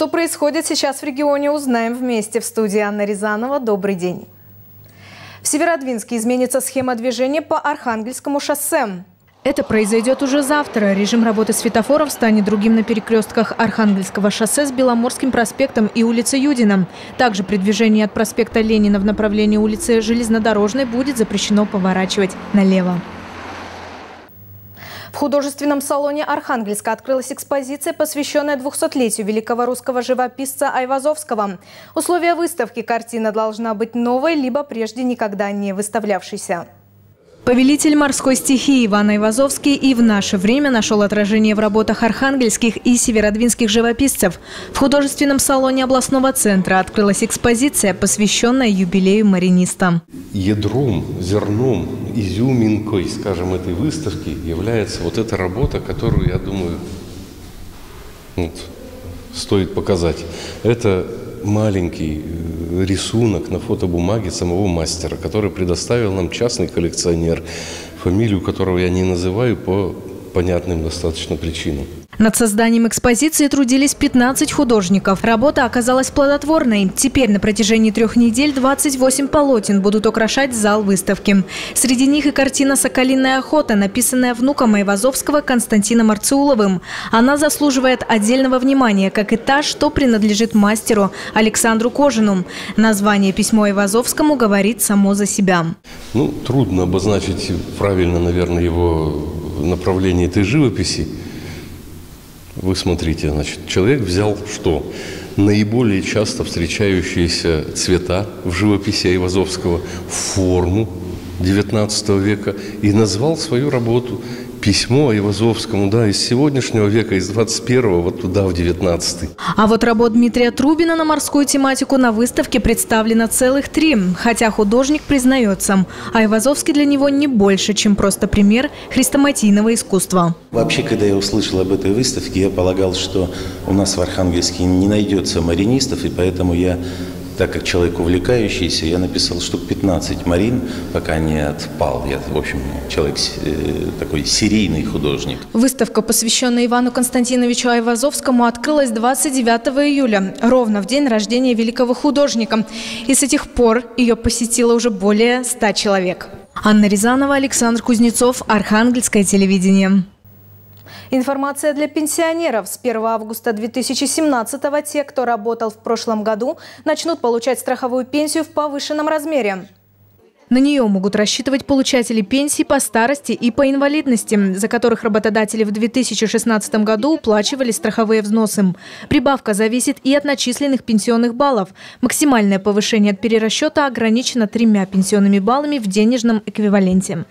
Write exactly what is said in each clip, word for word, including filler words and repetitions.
Что происходит сейчас в регионе, узнаем вместе. В студии Анна Рязанова. Добрый день. В Северодвинске изменится схема движения по Архангельскому шоссе. Это произойдет уже завтра. Режим работы светофоров станет другим на перекрестках Архангельского шоссе с Беломорским проспектом и улицей Юдина. Также при движении от проспекта Ленина в направлении улицы Железнодорожной будет запрещено поворачивать налево. В художественном салоне Архангельска открылась экспозиция, посвященная двухсотлетию великого русского живописца Айвазовского. Условия выставки: картина должна быть новой, либо прежде никогда не выставлявшейся. Повелитель морской стихии Иван Айвазовский и в наше время нашел отражение в работах архангельских и северодвинских живописцев. В художественном салоне областного центра открылась экспозиция, посвященная юбилею мариниста. Ядром, зерном, изюминкой, скажем, этой выставки является вот эта работа, которую, я думаю, вот, стоит показать. Это маленький рисунок на фотобумаге самого мастера, который предоставил нам частный коллекционер, фамилию которого я не называю по понятным достаточно причинам. Над созданием экспозиции трудились пятнадцать художников. Работа оказалась плодотворной. Теперь на протяжении трех недель двадцать восемь полотен будут украшать зал выставки. Среди них и картина «Соколиная охота», написанная внуком Айвазовского Константином Арцеуловым. Она заслуживает отдельного внимания, как и та, что принадлежит мастеру Александру Кожину. Название «Письмо Айвазовскому» говорит само за себя. Ну, трудно обозначить правильно, наверное, его направление этой живописи. Вы смотрите, значит, человек взял что? Наиболее часто встречающиеся цвета в живописи Айвазовского, форму девятнадцатого века и назвал свою работу «Письмо Айвазовскому», да, из сегодняшнего века, из двадцать первого, вот туда, в девятнадцатый. А вот работ Дмитрия Трубина на морскую тематику на выставке представлено целых три. Хотя художник признается, Айвазовский для него не больше, чем просто пример хрестоматийного искусства. Вообще, когда я услышал об этой выставке, я полагал, что у нас в Архангельске не найдется маринистов, и поэтому я, так как человек увлекающийся, я написал штук пятнадцать марин, пока не отпал. Я, в общем, человек э, такой серийный художник. Выставка, посвященная Ивану Константиновичу Айвазовскому, открылась двадцать девятого июля, ровно в день рождения великого художника. И с тех пор ее посетило уже более ста человек. Анна Рязанова, Александр Кузнецов, Архангельское телевидение. Информация для пенсионеров. С первого августа две тысячи семнадцатого те, кто работал в прошлом году, начнут получать страховую пенсию в повышенном размере. На нее могут рассчитывать получатели пенсий по старости и по инвалидности, за которых работодатели в две тысячи шестнадцатом году уплачивали страховые взносы. Прибавка зависит и от начисленных пенсионных баллов. Максимальное повышение от перерасчета ограничено тремя пенсионными баллами в денежном эквиваленте.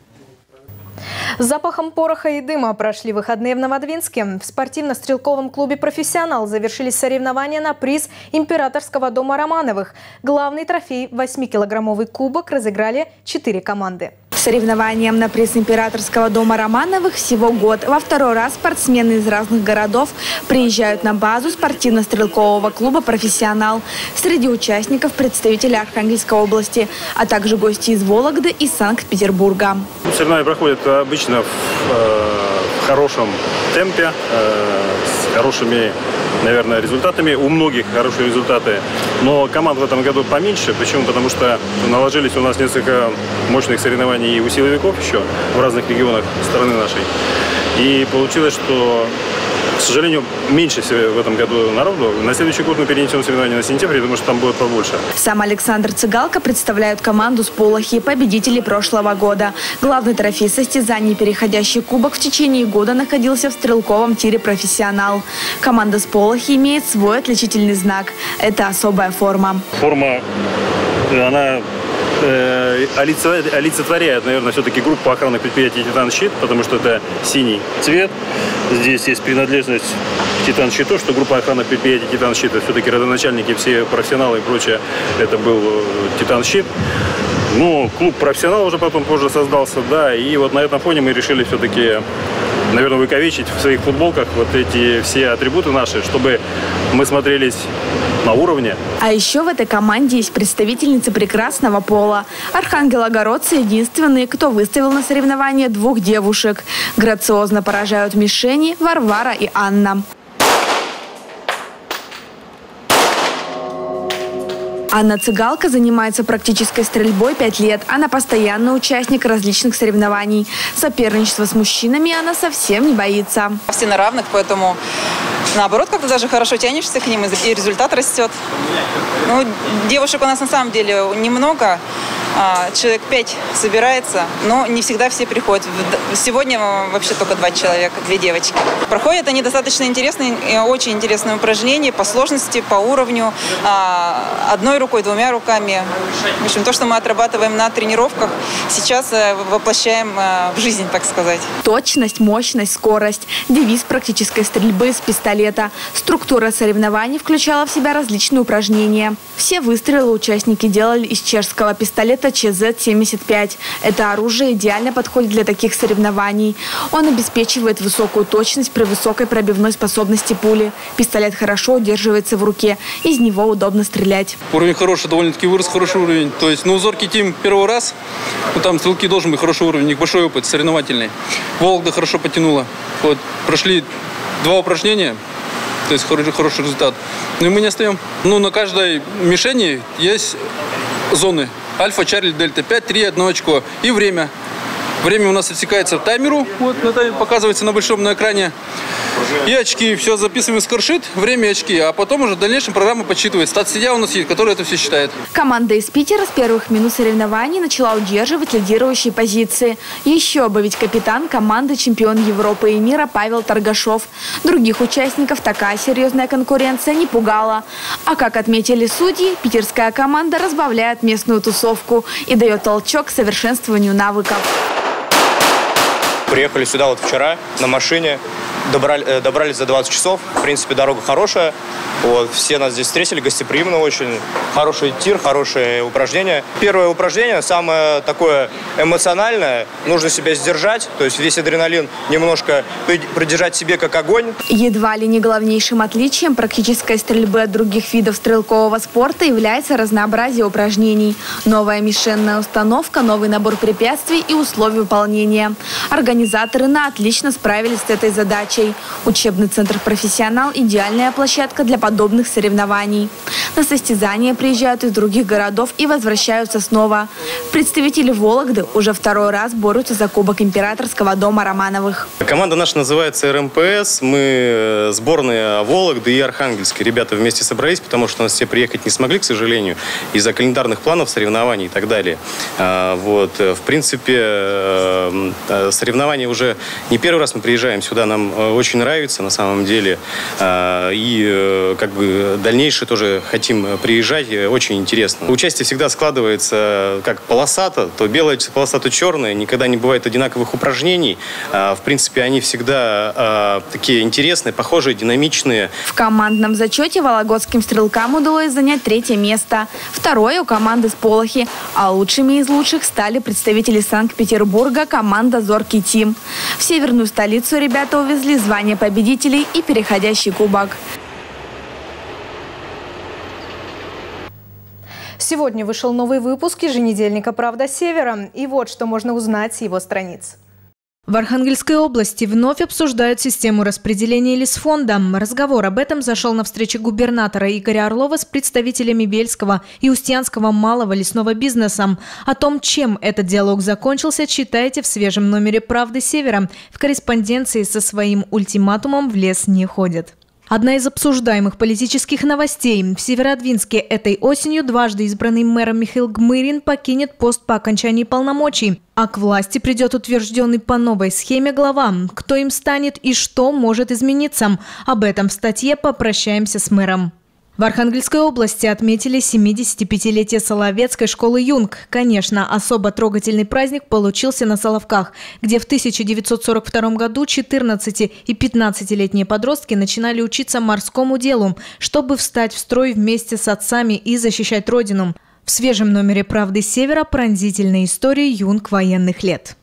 С запахом пороха и дыма прошли выходные в Новодвинске. В спортивно-стрелковом клубе «Профессионал» завершились соревнования на приз Императорского дома Романовых. Главный трофей – восьмикилограммовый кубок разыграли четыре команды. Соревнованиям на приз Императорского дома Романовых всего год. Во второй раз спортсмены из разных городов приезжают на базу спортивно-стрелкового клуба «Профессионал». Среди участников представители Архангельской области, а также гости из Вологды и Санкт-Петербурга. Соревнования проходят обычно в, э, в хорошем темпе, э, с хорошими, наверное, результатами. У многих хорошие результаты, но команд в этом году поменьше. Почему? Потому что наложились у нас несколько мощных соревнований и у силовиков еще в разных регионах страны нашей. И получилось, что, к сожалению, меньше всего в этом году народу. На следующий год мы перенесем соревнования на сентябрь, потому что там будет побольше. Сам Александр Цыгалко представляет команду с Полохи, победителей прошлого года. Главный трофей состязаний, переходящий кубок, в течение года находился в стрелковом тире «Профессионал». Команда с Полохи имеет свой отличительный знак. Это особая форма. Форма, она э, олицетворяет, наверное, все-таки группу охранных предприятий «Титан-Щит», потому что это синий цвет. Здесь есть принадлежность к «Титан-Щиту», что группа охранных предприятий «Титан-Щит» все-таки родоначальники, все профессионалы и прочее. Это был «Титан-Щит». Ну, клуб «Профессионал» уже потом позже создался, да, и вот на этом фоне мы решили все-таки, наверное, увековечить в своих футболках вот эти все атрибуты наши, чтобы мы смотрелись на уровне. А еще в этой команде есть представительницы прекрасного пола. Архангелогородцы единственные, кто выставил на соревнования двух девушек. Грациозно поражают мишени Варвара и Анна. Анна Цыгалка занимается практической стрельбой пять лет. Она постоянный участник различных соревнований. Соперничества с мужчинами она совсем не боится. Все на равных, поэтому наоборот как-то даже хорошо тянешься к ним, и результат растет. Ну, девушек у нас на самом деле немного. Человек пять собирается, но не всегда все приходят. Сегодня вообще только два человека, две девочки. Проходят они достаточно интересные, очень интересные упражнения по сложности, по уровню, одной рукой, двумя руками. В общем, то, что мы отрабатываем на тренировках, сейчас воплощаем в жизнь, так сказать. Точность, мощность, скорость. Девиз практической стрельбы с пистолета. Структура соревнований включала в себя различные упражнения. Все выстрелы участники делали из чешского пистолета Че Зет семьдесят пять. Это оружие идеально подходит для таких соревнований. Он обеспечивает высокую точность при высокой пробивной способности пули. Пистолет хорошо удерживается в руке. Из него удобно стрелять. Уровень хороший, довольно-таки вырос, хороший уровень. То есть, ну, Зоркий Тим первый раз. Ну, там стрелки должен быть хороший уровень, у них большой опыт, соревновательный. Вологда хорошо потянула. Вот, прошли два упражнения. То есть хороший, хороший результат. Ну и мы не остаем. Ну, на каждой мишени есть зоны. Альфа, Чарли, Дельта. пять, три, одно очко. И время. Время у нас отсекается в таймеру. Вот на таймере показывается на большом на экране. И очки. Все записываем в скоршит. Время и очки. А потом уже в дальнейшем программа подсчитывает. Стат-судья у нас есть, который это все считает. Команда из Питера с первых минут соревнований начала удерживать лидирующие позиции. Еще бы, ведь капитан команды чемпион Европы и мира Павел Торгашов. Других участников такая серьезная конкуренция не пугала. А как отметили судьи, питерская команда разбавляет местную тусовку и дает толчок к совершенствованию навыков. Приехали сюда вот вчера на машине, добрали, добрались за двадцать часов. В принципе, дорога хорошая. Вот, все нас здесь встретили гостеприимно очень. Хороший тир, хорошее упражнение. Первое упражнение, самое такое эмоциональное. Нужно себя сдержать, то есть весь адреналин немножко придержать себе как огонь. Едва ли не главнейшим отличием практической стрельбы от других видов стрелкового спорта является разнообразие упражнений. Новая мишенная установка, новый набор препятствий и условий выполнения. Организаторы на отлично справились с этой задачей. Учебный центр «Профессионал» – идеальная площадка для подобных соревнований. На состязания приезжают из других городов и возвращаются снова. Представители Вологды уже второй раз борются за кубок императорского дома Романовых. Команда наша называется эр эм пэ эс. Мы сборная Вологды и Архангельска. Ребята вместе собрались, потому что у нас все приехать не смогли, к сожалению, из-за календарных планов, соревнований и так далее. Вот. В принципе, соревнования уже не первый раз мы приезжаем сюда. Нам очень нравится на самом деле. И как бы дальнейшее тоже хотим приезжать. Очень интересно. Участие всегда складывается как полосато. То белое, полоса, то черное. Никогда не бывает одинаковых упражнений. В принципе, они всегда такие интересные, похожие, динамичные. В командном зачете вологодским стрелкам удалось занять третье место. Второе у команды Сполохи. А лучшими из лучших стали представители Санкт-Петербурга, команда «Зоркий Тим». В северную столицу ребята увезли звание победителей и переходящий кубок. Сегодня вышел новый выпуск еженедельника «Правда Севера». И вот что можно узнать с его страниц. В Архангельской области вновь обсуждают систему распределения лесфонда. Разговор об этом зашел на встрече губернатора Игоря Орлова с представителями Бельского и Устьянского малого лесного бизнеса. О том, чем этот диалог закончился, читайте в свежем номере «Правды Севера». В корреспонденции со своим ультиматумом в лес не ходят. Одна из обсуждаемых политических новостей. В Северодвинске этой осенью дважды избранный мэром Михаил Гмырин покинет пост по окончании полномочий. А к власти придет утвержденный по новой схеме глава. Кто им станет и что может измениться? Об этом в статье «Попрощаемся с мэром». В Архангельской области отметили семидесятипятилетие Соловецкой школы «Юнг». Конечно, особо трогательный праздник получился на Соловках, где в тысяча девятьсот сорок втором году четырнадцати- и пятнадцатилетние подростки начинали учиться морскому делу, чтобы встать в строй вместе с отцами и защищать родину. В свежем номере «Правды Севера» пронзительная история «Юнг военных лет».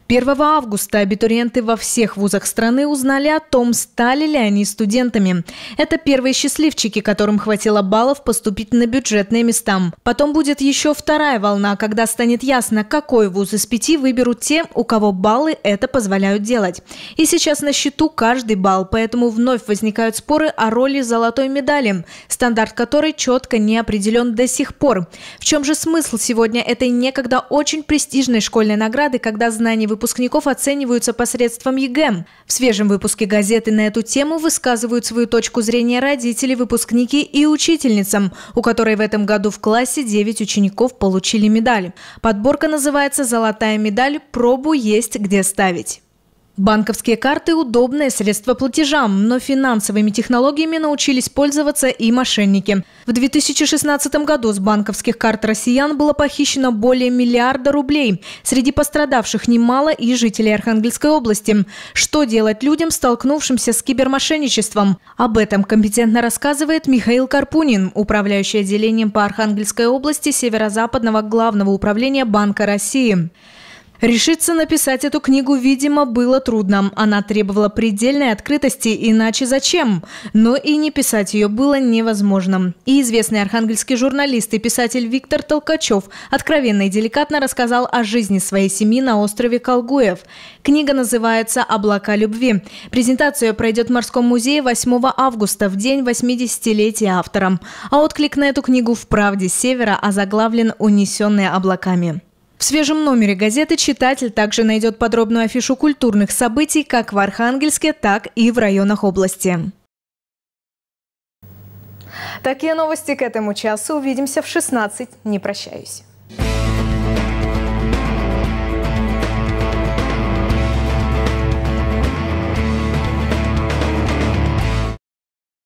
первого августа абитуриенты во всех вузах страны узнали о том, стали ли они студентами. Это первые счастливчики, которым хватило баллов поступить на бюджетные места. Потом будет еще вторая волна, когда станет ясно, какой вуз из пяти выберут те, у кого баллы это позволяют делать. И сейчас на счету каждый балл, поэтому вновь возникают споры о роли золотой медали, стандарт которой четко не определен до сих пор. В чем же смысл сегодня этой некогда очень престижной школьной награды, когда знания выпускников выпускников оцениваются посредством ЕГЭ. В свежем выпуске газеты на эту тему высказывают свою точку зрения родители, выпускники и учительница, у которой в этом году в классе девять учеников получили медаль. Подборка называется «Золотая медаль. Пробу есть где ставить». Банковские карты – удобное средство платежа, но финансовыми технологиями научились пользоваться и мошенники. В две тысячи шестнадцатом году с банковских карт россиян было похищено более миллиарда рублей. Среди пострадавших немало и жителей Архангельской области. Что делать людям, столкнувшимся с кибермошенничеством? Об этом компетентно рассказывает Михаил Карпунин, управляющий отделением по Архангельской области Северо-Западного главного управления Банка России. Решиться написать эту книгу, видимо, было трудно. Она требовала предельной открытости, иначе зачем? Но и не писать ее было невозможно. И известный архангельский журналист и писатель Виктор Толкачев откровенно и деликатно рассказал о жизни своей семьи на острове Колгуев. Книга называется «Облака любви». Презентация пройдет в Морском музее восьмого августа, в день восьмидесятилетия автора. А отклик на эту книгу в «Правде Севера» озаглавлен «Унесенные облаками». В свежем номере газеты читатель также найдет подробную афишу культурных событий как в Архангельске, так и в районах области. Такие новости к этому часу. Увидимся в шестнадцать. Не прощаюсь.